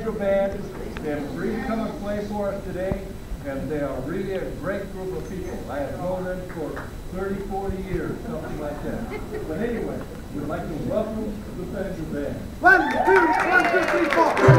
Banjo Band. They have agreed to come and play for us today, and they are really a great group of people. I have known them for 30, 40 years, something like that. But anyway, we'd like to welcome the Banjo Band. 1, 2, 1, 2, 3, 4.